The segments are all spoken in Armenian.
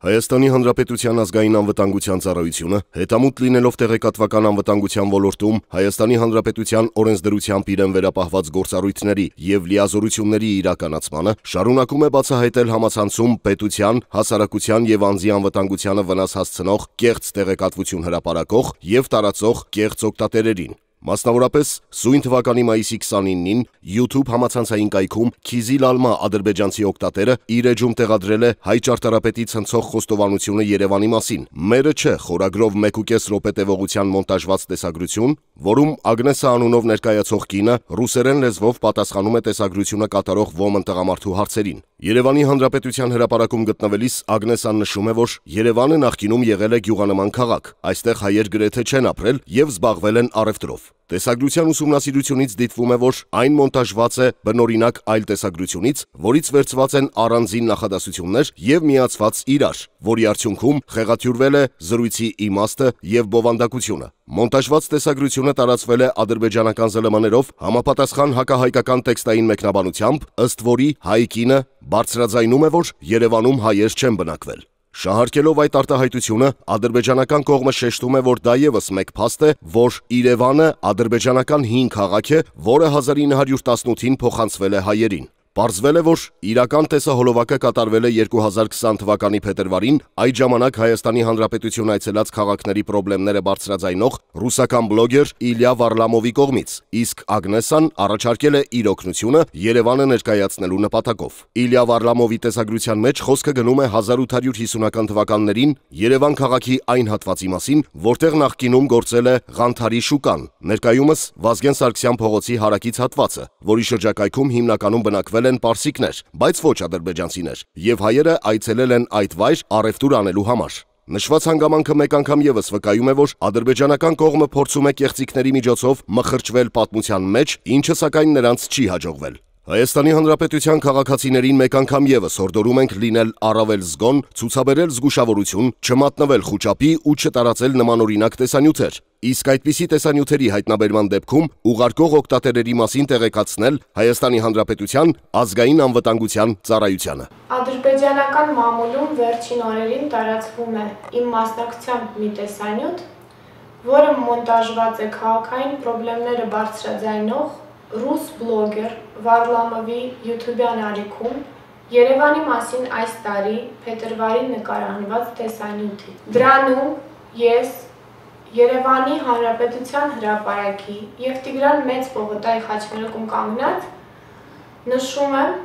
Հայաստանի Հանրապետության ազգային անվտանգության ծառայությունը, հետամուտ լինելով տեղեկատվական անվտանգության ոլորտում Հայաստանի Հանրապետության օրենսդրությամբ իրեն վերապահված գործառույթների և լիազորությունների իրականացմանը, շարունակում է բացահայտել համացանցում պետության, հասարակության և անձի անվտանգությանը վնաս հասցնող կեղծ տեղեկատվություն հրապարակող և տարածող կեղծ օգտատերերին։ Մասնավորապես, սույն թվականի մայիսի 29-ին YouTube համացանցային կայքում Քիզիլ Ալմա ադրբեջանցի օգտատերը իր էջում տեղադրել է հայ ճարտարապետի ցնցող խոստովանությունը Երևանի մասին, «Մերը չէ» խորագրով 1.5 րոպե տևողության մոնտաժված տեսագրություն, որում Ագնեսա անունով ներկայացող կինը ռուսերեն լեզվով պատասխանում է տեսագրությունը կատարող ոմն տղամարդու հարցերին։ Երևանի Հանրապետության հրապարակում գտնվելիս Ագնեսան նշում է, որ Երևանը նախկինում եղել է գյուղանման քաղաք, այստեղ հայեր գրեթե չեն ապրել և զբաղվել են առևտրով։ Տեսագրության ուսումնասիրությունից դիտվում է, որ այն մոնտաժված է բնօրինակ այլ տեսագրությունից, որից վերցված են առանձին նախադասություններ և միացված իրար, որի արդյունքում խեղաթյուրվել է զրույցի իմաստը և բովանդակությունը։ Մոնտաժված տեսագրությունը տարածվել է ադրբեջանական ԶԼՄ-ներով համապատասխան հակահայկական տեքստային մեկնաբանությամբ, ըստ որի հայ կինը բարձրաձայնում է, որ Երևանում հայեր չեն բնակվել։ Շահարկելով այդ արտահայտությունը, ադրբեջանական կողմը շեշտում է, որ դա ևս մեկ փաստ է, որ Երևանը ադրբեջանական հին քաղաք է, որը 1918-ին փոխանցվել է հայերին։ Պարզվել է, որ իրական տեսահոլովակը կատարվել է 2020 թվականի փետրվարին, այդ ժամանակ Հայաստանի Հանրապետություն այցելած քաղաքների պրոբլեմները բարձրաձայնող ռուսական բլոգեր Իլյա Վարլամովի կողմից, իսկ Ագնեսան առաջարկել է իր օգնությունը Երևանը ներկայացնելու նպատակով։ Իլյա Վարլամովի տեսագրության մեջ խոսքը գնում է 1850-ական թվականներին Երևան քաղաքի այն հատվածի մասին, որտեղ նախկինում գործել է Ղանթարի շուկան, ներկայումս Վազգեն Սարգսյան փողոցի հարակից հատվածը, որի շրջակայքում հիմնականում բնակվել են պարսիկներ, բայց ոչ ադրբեջանցիներ, և հայերը այցելել են այդ վայր առևտուր անելու համար։ Նշված հանգամանքը մեկ անգամ ևս վկայում է, որ ադրբեջանական կողմը փորձում է կեղծիքների միջոցով մխրճվել պատմության մեջ, ինչը սակայն նրանց չի հաջողվել։ Հայաստանի Հանրապետության քաղաքացիներին մեկ անգամ ևս հորդորում ենք լինել առավել զգոն, ցուցաբերել զգուշավորություն, չմատնվել խուճապի ու չտարածել նմանօրինակ տեսանյութեր, իսկ այդպիսի տեսանյութերի հայտնաբերման դեպքում ուղարկող օգտատերերի մասին տեղեկացնել Հայաստանի Հանրապետության ազգային անվտանգության ծառայությանը։ Ադրբեջանական մամուլում վերջին օրերին տարածվում է իմ մասնակցությամբ մի տեսանյութ, որը մոնտաժված է քաղաքային պրոբլեմները բարձրաձայնող ռուս բլոգեր Վարլամովի յութուբյան ալիքում Երևանի մասին այս տարի փետրվարին նկարահանված տեսանյութի։ Դրանում ես Երևանի Հանրապետության հրապարակի և Տիգրան Մեծ պողոտայի խաչմերուկում կանգնած նշում եմ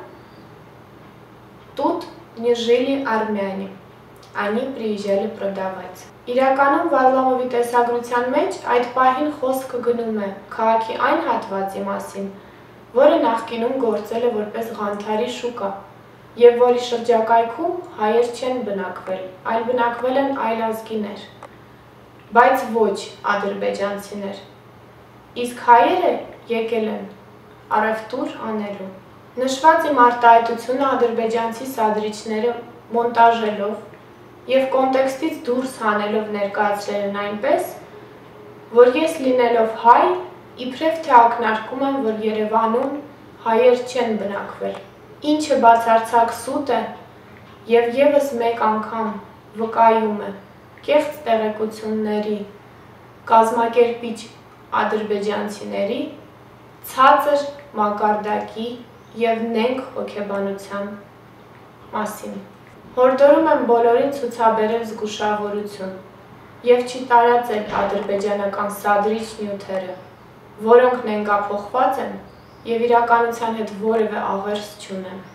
«Тут не жили армяне, они приезжали продавать». Իրականում Վարլամովի տեսագրության մեջ այդ պահին խոսքը գնում է քաղաքի այն հատվածի մասին, որը նախկինում գործել է որպես Ղանթարի շուկա, և որի շրջակայքում հայեր չեն բնակվել, այլ բնակվել են այլազգիներ, բայց ոչ ադրբեջանցիներ, իսկ հայերը եկել են առևտուր անելու։ Նշված իմ արտահայտությունը ադրբեջանցի սադրիչները մոնտաժելով և կոնտեքստից դուրս հանելով ներկայացրել են այնպես, որ ես լինելով հայ, իբրև թե ակնարկում եմ, որ Երևանում հայեր չեն բնակվել, ինչը բացարձակ սուտ է և ևս մեկ անգամ վկայում է կեղծ տեղեկությունների կազմակերպիչ ադրբեջանցիների ցածր մակարդակի և նենգ հոգեբանության մասին։ Հորդորում եմ բոլորին ցուցաբերել զգուշավորություն և չի տարածել ադրբեջանական սադրիչ նյութերը, որոնք նենգափոխված են և իրականության հետ որևէ աղերս չունեն։